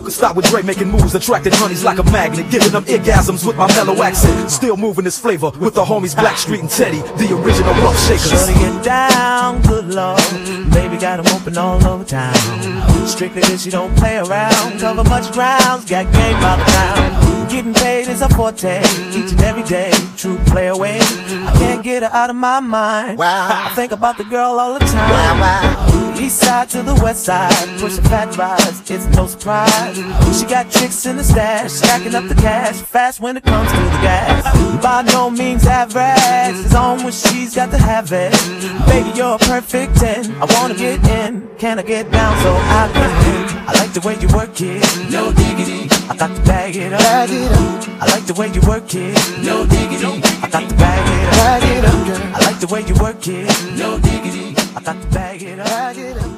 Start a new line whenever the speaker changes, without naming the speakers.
could stop with Dre making moves, attracted honeys like a magnet, giving them orgasms with my mellow accent. Still moving this flavor with the homies Blackstreet and Teddy, the original rough shakers.
Shorty get down, good lord. Baby got them open all over town. Strictly this, she don't play around. Cover much grounds, got game by the pound. Getting paid is a forte, each and every day. True play away, I can't get her out of my mind. I think about the girl all the time. East side to the west side, pushing fat rides, it's no surprise. She got tricks in the stash, stacking up the cash, fast when it comes to the gas. By no means average, it's on when she's got to have it. Baby, you're a perfect 10, I wanna get in. Can I get down so I can? I like the way you work it, no diggity. I got to bag it up, I like the way you work it, no diggity. I got to bag it up, I like the way you work it, no diggity. I got to bag it up.